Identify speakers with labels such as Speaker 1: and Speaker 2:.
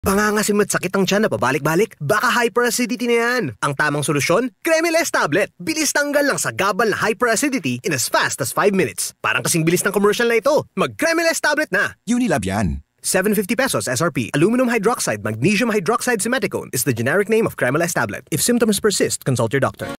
Speaker 1: Bangangasim at sakit ang tiyan na pabalik-balik? Baka hyperacidity na yan. Ang tamang solusyon? Kremil-S Tablet. Bilis tanggal lang sa gabal na hyperacidity in as fast as 5 minutes. Parang kasing bilis ng commercial na ito. Mag-Kremil-S Tablet na.
Speaker 2: Unilab Yan.
Speaker 1: 750 pesos SRP. Aluminum hydroxide magnesium hydroxide simeticone is the generic name of Kremil-S Tablet. If symptoms persist, consult your doctor.